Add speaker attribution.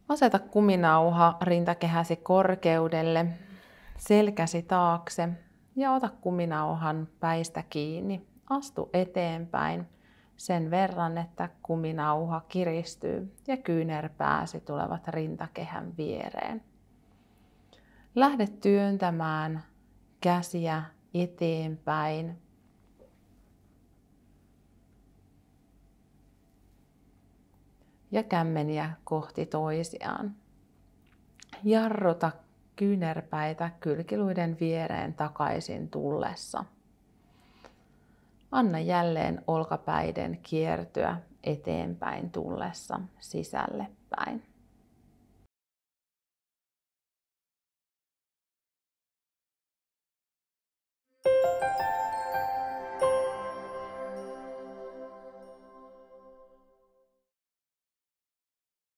Speaker 1: Aseta kuminauha rintakehäsi korkeudelle, selkäsi taakse ja ota kuminauhan päistä kiinni. Astu eteenpäin sen verran, että kuminauha kiristyy ja kyynärpääsi tulevat rintakehän viereen. Lähde työntämään käsiä eteenpäin. Ja kämmeniä kohti toisiaan. Jarruta kyynärpäitä kylkiluiden viereen takaisin tullessa. Anna jälleen olkapäiden kiertyä eteenpäin tullessa sisälle päin.